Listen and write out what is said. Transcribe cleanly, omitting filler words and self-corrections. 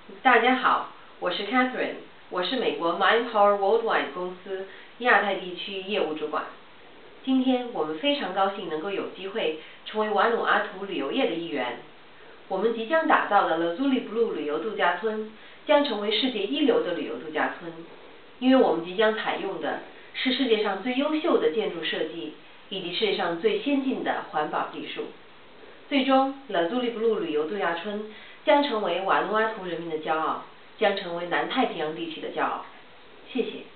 大家好，我是 Catherine， 我是美国 Mindpower Worldwide 公司亚太地区业务主管。今天我们非常高兴能够有机会成为瓦努阿图旅游业的一员。我们即将打造的 Lazuli Blue 旅游度假村将成为世界一流的旅游度假村，因为我们即将采用的是世界上最优秀的建筑设计以及世界上最先进的环保技术。最终 ，Lazuli Blue 旅游度假村将成为瓦努阿图人民的骄傲，将成为南太平洋地区的骄傲。谢谢。